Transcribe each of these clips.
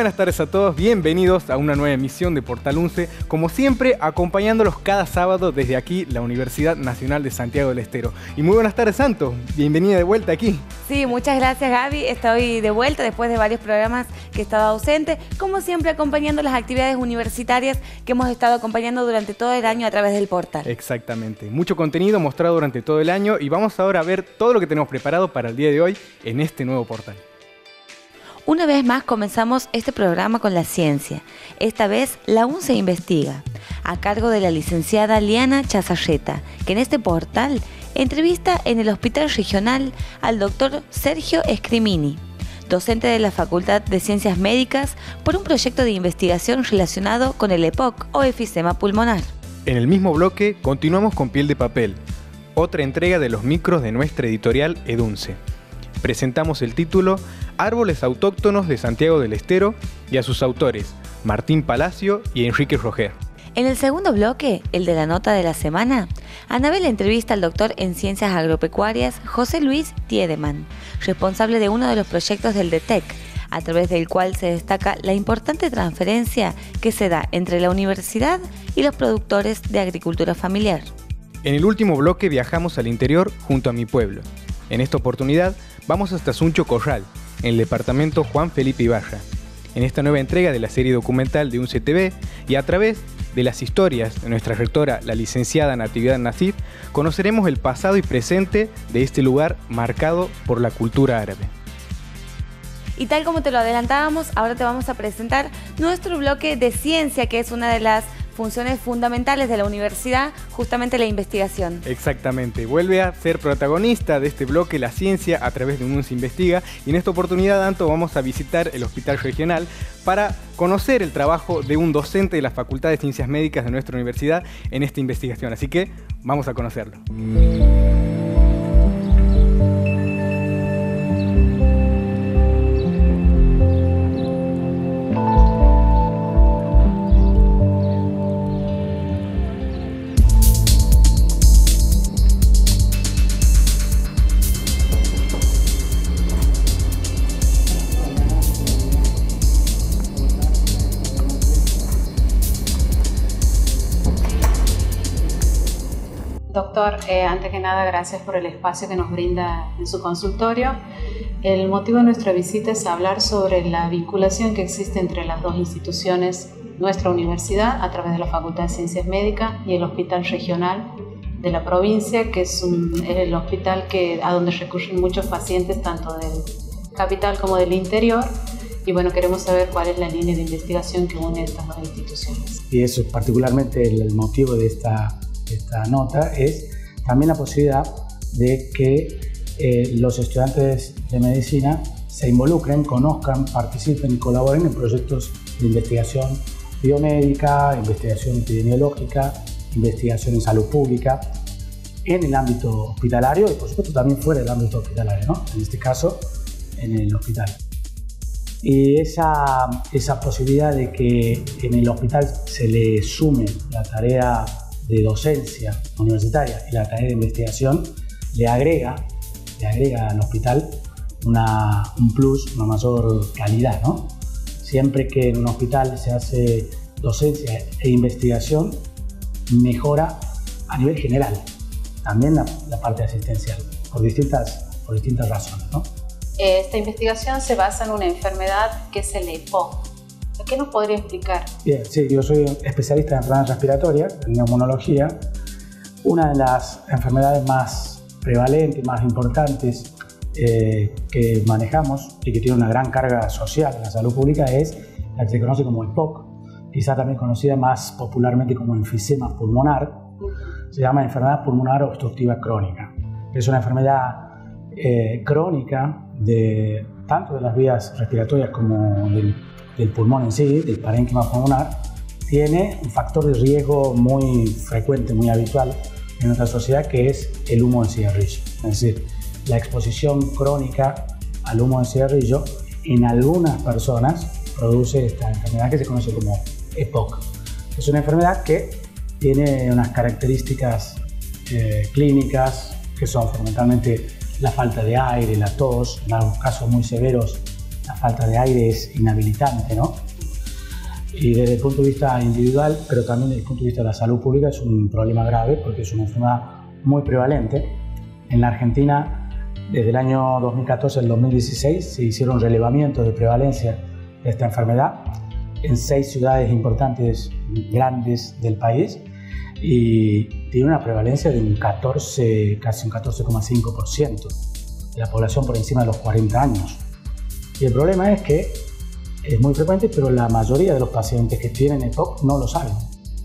buenas tardes a todos, bienvenidos a una nueva emisión de Portal UNCE, como siempre acompañándolos cada sábado desde aquí, la Universidad Nacional de Santiago del Estero. Y muy buenas tardes, Santo, bienvenida de vuelta aquí. Sí, muchas gracias, Gaby, estoy de vuelta después de varios programas que he estado ausente, como siempre acompañando las actividades universitarias que hemos estado acompañando durante todo el año a través del portal. Exactamente, mucho contenido mostrado durante todo el año y vamos ahora a ver todo lo que tenemos preparado para el día de hoy en este nuevo portal. Una vez más comenzamos este programa con la ciencia, esta vez la UNCE Investiga, a cargo de la licenciada Liana Chazarreta, que en este portal entrevista en el Hospital Regional al doctor Sergio Scrimini, docente de la Facultad de Ciencias Médicas, por un proyecto de investigación relacionado con el EPOC o efisema pulmonar. En el mismo bloque continuamos con Piel de Papel, otra entrega de los micros de nuestra editorial EDUNCE. Presentamos el título Árboles autóctonos de Santiago del Estero y a sus autores, Martín Palacio y Enrique Roger. En el segundo bloque, el de la nota de la semana, Anabel entrevista al doctor en Ciencias Agropecuarias José Luis Tiedemann, responsable de uno de los proyectos del DETEC, a través del cual se destaca la importante transferencia que se da entre la universidad y los productores de agricultura familiar. En el último bloque viajamos al interior junto a mi pueblo. En esta oportunidad vamos hasta Suncho Corral, en el departamento Juan Felipe Ibarra, en esta nueva entrega de la serie documental de UNCE TV, y a través de las historias de nuestra rectora, la licenciada Natividad Nasif, conoceremos el pasado y presente de este lugar marcado por la cultura árabe. Y tal como te lo adelantábamos, ahora te vamos a presentar nuestro bloque de ciencia, que es una de las funciones fundamentales de la universidad, justamente la investigación. Exactamente, vuelve a ser protagonista de este bloque la ciencia a través de un UNCE Investiga, y en esta oportunidad, Anto, vamos a visitar el Hospital Regional para conocer el trabajo de un docente de la Facultad de Ciencias Médicas de nuestra universidad en esta investigación, así que vamos a conocerlo. Doctor, antes que nada, gracias por el espacio que nos brinda en su consultorio. El motivo de nuestra visita es hablar sobre la vinculación que existe entre las dos instituciones, nuestra universidad a través de la Facultad de Ciencias Médicas y el Hospital Regional de la provincia, que es el hospital a donde recurren muchos pacientes, tanto del capital como del interior. Y bueno, queremos saber cuál es la línea de investigación que une estas dos instituciones. Y eso, particularmente el motivo de esta nota, es también la posibilidad de que los estudiantes de medicina se involucren, conozcan, participen y colaboren en proyectos de investigación biomédica, investigación epidemiológica, investigación en salud pública, en el ámbito hospitalario y por supuesto también fuera del ámbito hospitalario, ¿no? En este caso, en el hospital. Y esa posibilidad de que en el hospital se le sume la tarea de docencia universitaria y la tarea de investigación le agrega al hospital un plus, una mayor calidad, ¿no? Siempre que en un hospital se hace docencia e investigación, mejora a nivel general también la parte asistencial, por distintas razones, ¿no? Esta investigación se basa en una enfermedad que es el EPOC. ¿Qué nos podría explicar? Bien, sí, yo soy especialista en enfermedades respiratorias, en neumonología. Una de las enfermedades más prevalentes, más importantes que manejamos y que tiene una gran carga social en la salud pública es la que se conoce como EPOC, quizá también conocida más popularmente como enfisema pulmonar. Se llama enfermedad pulmonar obstructiva crónica. Es una enfermedad crónica tanto de las vías respiratorias como del pulmón en sí, del parénquima pulmonar. Tiene un factor de riesgo muy frecuente, muy habitual en nuestra sociedad, que es el humo de cigarrillo. Es decir, la exposición crónica al humo de cigarrillo en algunas personas produce esta enfermedad que se conoce como EPOC. Es una enfermedad que tiene unas características clínicas que son fundamentalmente la falta de aire, la tos, en algunos casos muy severos la falta de aire es inhabilitante, ¿no? Y desde el punto de vista individual, pero también desde el punto de vista de la salud pública, es un problema grave porque es una enfermedad muy prevalente. En la Argentina, desde el año 2014 al 2016, se hicieron relevamientos de prevalencia de esta enfermedad en 6 ciudades importantes, grandes del país, y tiene una prevalencia de un 14, casi un 14,5% de la población por encima de los 40 años. Y el problema es que es muy frecuente, pero la mayoría de los pacientes que tienen EPOC no lo saben.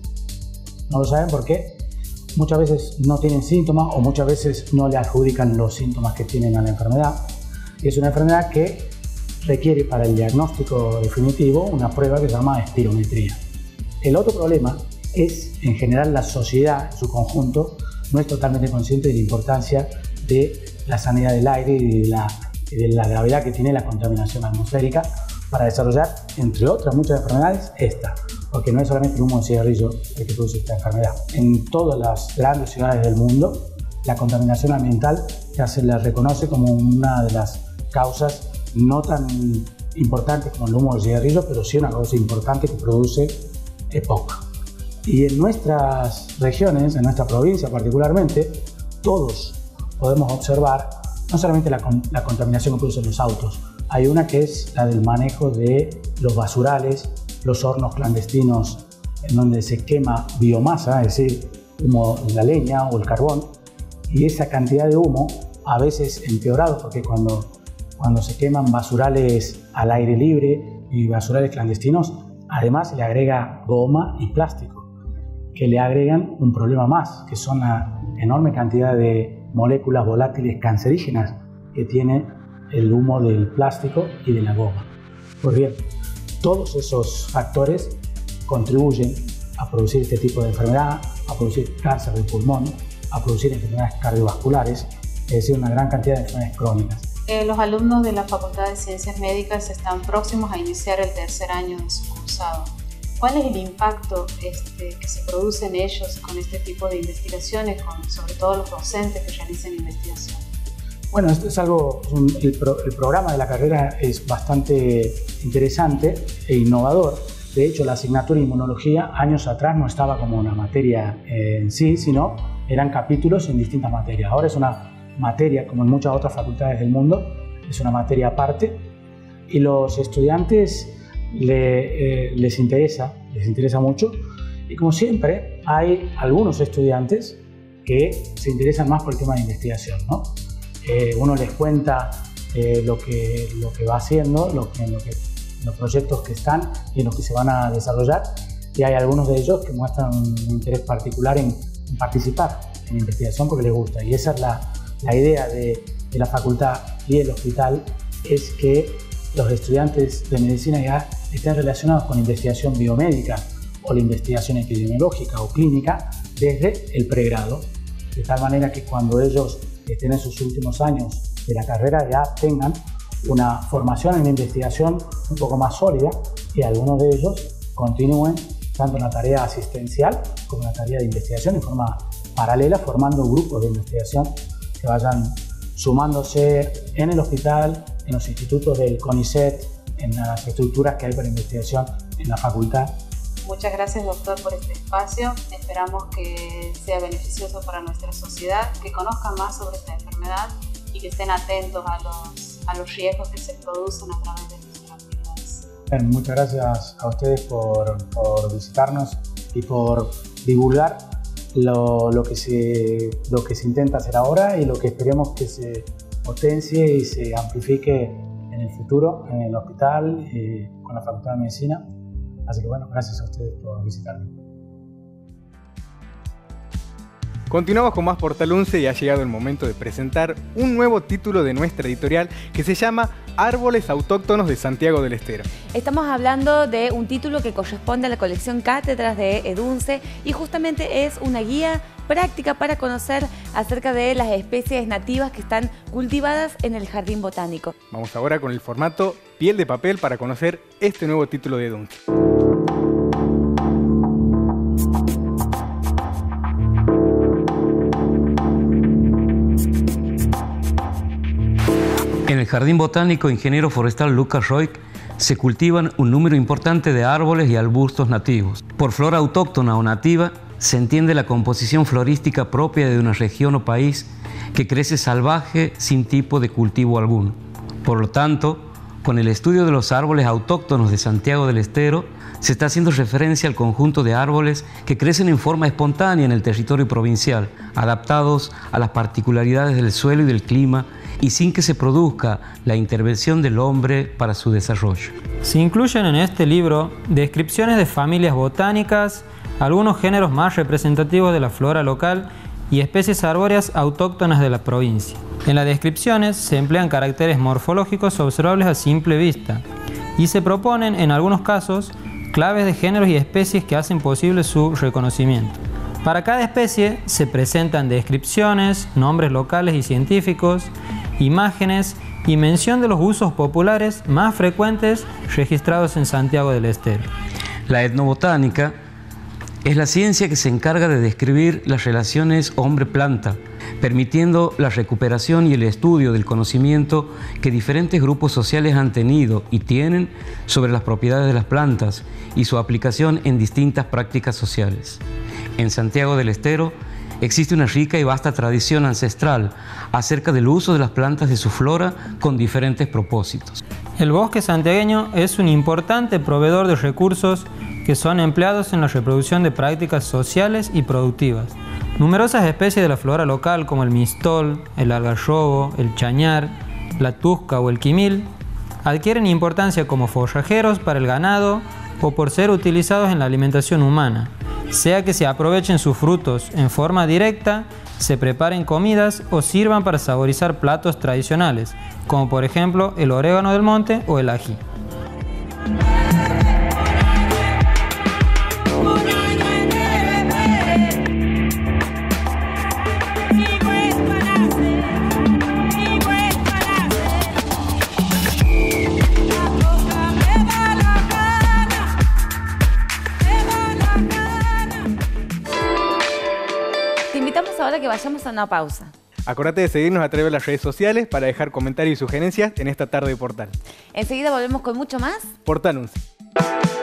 No lo saben porque muchas veces no tienen síntomas o muchas veces no le adjudican los síntomas que tienen a la enfermedad. Y es una enfermedad que requiere para el diagnóstico definitivo una prueba que se llama espirometría. El otro problema es, en general, la sociedad en su conjunto no es totalmente consciente de la importancia de la sanidad del aire y de la gravedad que tiene la contaminación atmosférica para desarrollar, entre otras muchas enfermedades, esta. Porque no es solamente el humo de cigarrillo el que produce esta enfermedad. En todas las grandes ciudades del mundo, la contaminación ambiental ya se la reconoce como una de las causas no tan importantes como el humo de cigarrillo, pero sí una causa importante que produce EPOC. Y en nuestras regiones, en nuestra provincia particularmente, todos podemos observar no solamente la contaminación que producen los autos, hay una que es la del manejo de los basurales, los hornos clandestinos en donde se quema biomasa, es decir, humo de la leña o el carbón, y esa cantidad de humo a veces empeorado porque cuando se queman basurales al aire libre y basurales clandestinos, además le agrega goma y plástico, que le agregan un problema más, que son la enorme cantidad de moléculas volátiles cancerígenas que tiene el humo del plástico y de la goma. Pues bien, todos esos factores contribuyen a producir este tipo de enfermedad, a producir cáncer de pulmón, a producir enfermedades cardiovasculares, es decir, una gran cantidad de enfermedades crónicas. Los alumnos de la Facultad de Ciencias Médicas están próximos a iniciar el tercer año de su cursado. ¿Cuál es el impacto que se produce en ellos con este tipo de investigaciones, sobre todo los docentes que realizan investigación? Bueno, esto es algo, el programa de la carrera es bastante interesante e innovador. De hecho, la asignatura de inmunología años atrás no estaba como una materia en sí, sino eran capítulos en distintas materias. Ahora es una materia, como en muchas otras facultades del mundo, es una materia aparte y los estudiantes les interesa mucho. Y como siempre, hay algunos estudiantes que se interesan más por el tema de investigación, ¿no? Uno les cuenta lo que va haciendo, los proyectos que están y en los que se van a desarrollar, y hay algunos de ellos que muestran un interés particular en participar en investigación porque les gusta, y esa es la idea de la facultad y el hospital, es que los estudiantes de medicina ya estén relacionados con investigación biomédica o la investigación epidemiológica o clínica desde el pregrado, de tal manera que cuando ellos estén en sus últimos años de la carrera ya tengan una formación en la investigación un poco más sólida y algunos de ellos continúen tanto en la tarea asistencial como en la tarea de investigación en forma paralela, formando grupos de investigación que vayan sumándose en el hospital, en los institutos del CONICET, en las estructuras que hay para investigación en la facultad. Muchas gracias, doctor, por este espacio. Esperamos que sea beneficioso para nuestra sociedad, que conozcan más sobre esta enfermedad y que estén atentos a los riesgos que se producen a través de nuestras actividades. Bien, muchas gracias a ustedes por visitarnos y por divulgar lo que se intenta hacer ahora y lo que esperemos que se potencie y se amplifique en el futuro en el hospital con la Facultad de Medicina. Así que bueno, gracias a ustedes por visitarme. Continuamos con más Portal 11 y ha llegado el momento de presentar un nuevo título de nuestra editorial que se llama Árboles Autóctonos de Santiago del Estero. Estamos hablando de un título que corresponde a la colección Cátedras de EDUNCE y justamente es una guía práctica para conocer acerca de las especies nativas que están cultivadas en el jardín botánico. Vamos ahora con el formato piel de papel para conocer este nuevo título de EDUNCE. En el el Jardín Botánico Ingeniero Forestal Lucas Roig se cultivan un número importante de árboles y arbustos nativos. Por flora autóctona o nativa se entiende la composición florística propia de una región o país que crece salvaje sin tipo de cultivo alguno. Por lo tanto, con el estudio de los árboles autóctonos de Santiago del Estero, se está haciendo referencia al conjunto de árboles que crecen en forma espontánea en el territorio provincial, adaptados a las particularidades del suelo y del clima y sin que se produzca la intervención del hombre para su desarrollo. Se incluyen en este libro descripciones de familias botánicas, algunos géneros más representativos de la flora local y especies arbóreas autóctonas de la provincia. En las descripciones se emplean caracteres morfológicos observables a simple vista y se proponen, en algunos casos, claves de géneros y especies que hacen posible su reconocimiento. Para cada especie se presentan descripciones, nombres locales y científicos, imágenes y mención de los usos populares más frecuentes registrados en Santiago del Estero. La etnobotánica es la ciencia que se encarga de describir las relaciones hombre-planta, permitiendo la recuperación y el estudio del conocimiento que diferentes grupos sociales han tenido y tienen sobre las propiedades de las plantas y su aplicación en distintas prácticas sociales. En Santiago del Estero existe una rica y vasta tradición ancestral acerca del uso de las plantas de su flora con diferentes propósitos. El bosque santiagueño es un importante proveedor de recursos que son empleados en la reproducción de prácticas sociales y productivas. Numerosas especies de la flora local como el mistol, el algarrobo, el chañar, la tusca o el quimil adquieren importancia como forrajeros para el ganado o por ser utilizados en la alimentación humana, sea que se aprovechen sus frutos en forma directa, se preparen comidas o sirvan para saborizar platos tradicionales, como por ejemplo el orégano del monte o el ají. Ahora que vayamos a una pausa. Acordate de seguirnos a través de las redes sociales para dejar comentarios y sugerencias en esta tarde de Portal. Enseguida volvemos con mucho más. Portal 11.